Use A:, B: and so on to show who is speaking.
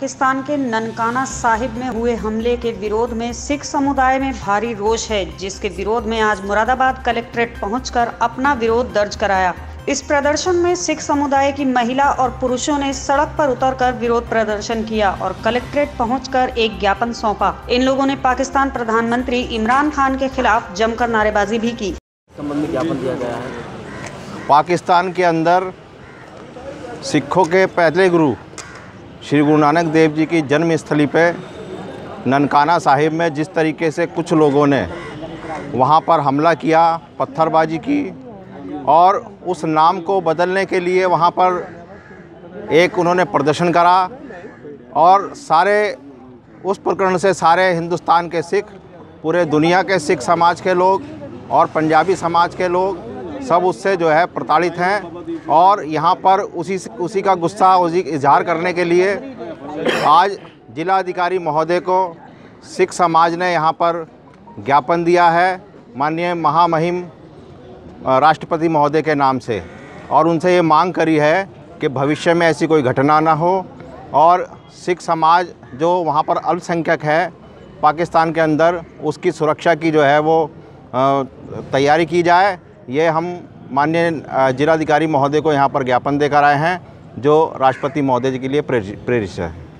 A: पाकिस्तान के ननकाना साहिब में हुए हमले के विरोध में सिख समुदाय में भारी रोष है, जिसके विरोध में आज मुरादाबाद कलेक्ट्रेट पहुंचकर अपना विरोध दर्ज कराया। इस प्रदर्शन में सिख समुदाय की महिला और पुरुषों ने सड़क पर उतरकर विरोध प्रदर्शन किया और कलेक्ट्रेट पहुंचकर एक ज्ञापन सौंपा। इन लोगों ने पाकिस्तान प्रधानमंत्री इमरान खान के खिलाफ जमकर नारेबाजी भी की।
B: संबंध में ज्ञापन दिया गया है।
C: पाकिस्तान के अंदर सिखों के पहले गुरु श्री गुरु नानक देव जी की जन्मस्थली पे ननकाना साहिब में जिस तरीके से कुछ लोगों ने वहाँ पर हमला किया, पत्थरबाजी की और उस नाम को बदलने के लिए वहाँ पर एक उन्होंने प्रदर्शन करा और सारे उस प्रकरण से सारे हिंदुस्तान के सिख, पूरे दुनिया के सिख समाज के लोग और पंजाबी समाज के लोग सब उससे जो है प्रताड़ित हैं। और यहाँ पर उसी का गुस्सा इजहार करने के लिए आज जिलाधिकारी महोदय को सिख समाज ने यहाँ पर ज्ञापन दिया है माननीय महामहिम राष्ट्रपति महोदय के नाम से, और उनसे ये मांग करी है कि भविष्य में ऐसी कोई घटना ना हो और सिख समाज जो वहाँ पर अल्पसंख्यक है पाकिस्तान के अंदर, उसकी सुरक्षा की जो है वो तैयारी की जाए। ये हम माननीय जिलाधिकारी महोदय को यहाँ पर ज्ञापन देकर आए हैं, जो राष्ट्रपति महोदय जी के लिए प्रेरित है।